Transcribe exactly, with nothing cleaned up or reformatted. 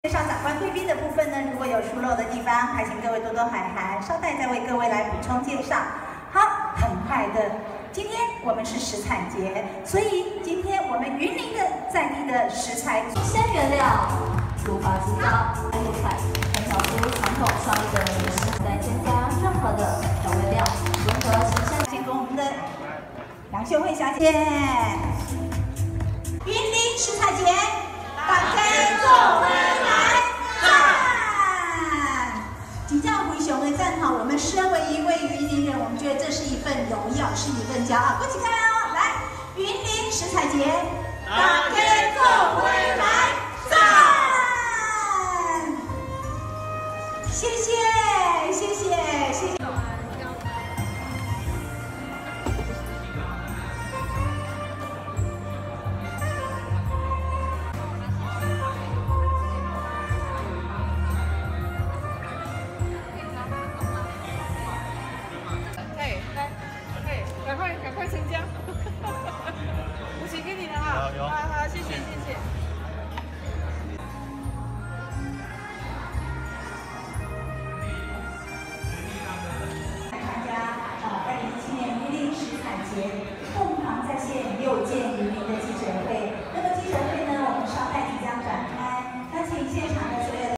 介绍长官贵宾的部分呢，如果有疏漏的地方，还请各位多多海涵，稍待再为各位来补充介绍。好，很快的，今天我们是食材节，所以今天我们云林的在地的食材， 鲜原料，如法制造，还有菜，很少出传统创意的美食，再添加任何的调味料，融合新鲜。 先跟我们的杨秀慧小姐，云林食材节，大家做回来赞！请教回熊的赞好，我们身为一位云林人，我们觉得这是一份荣耀，是一份骄傲。恭喜大家哦！来，云林食材节，大家。